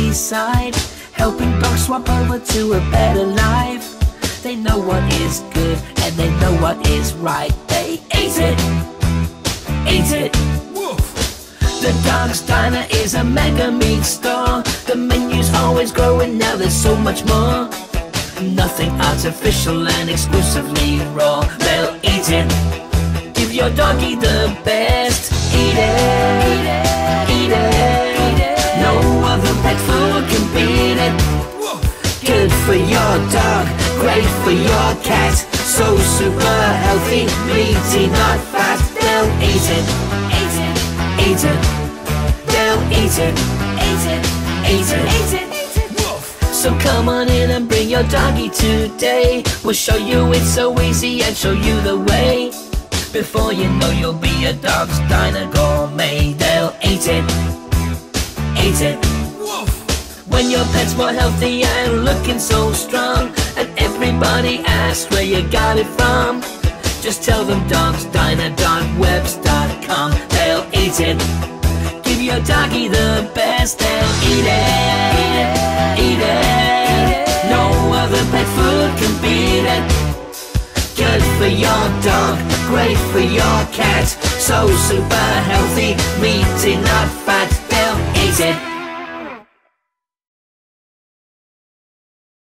seaside, helping dogs swap over to a better life. They know what is good and they know what is right. They eat it, eat it. The Dog's Diner is a mega meat store. The menu's always growing, now there's so much more. Nothing artificial and exclusively raw. They'll eat it. Give your doggy the best. Eat it, eat it, eat it, eat it. No other pet food can beat it. Good for your dog, great for your cat. So super healthy, meaty, not fat. They'll eat it, eat it, eat it. They'll eat it, eat it, eat it, eat it. So come on in and bring your doggy today. We'll show you it's so easy and show you the way. Before you know you'll be a Dog's Diner gourmet. They'll eat it, eat it. When your pet's more healthy and looking so strong, and everybody asks where you got it from, just tell them dogsdiner.webs.com. They'll eat it. Give your doggy the best. They'll eat it, eat it, eat it. No other pet food can beat it. Good for your dog, great for your cat. So super healthy, meaty, not fat. They'll eat it.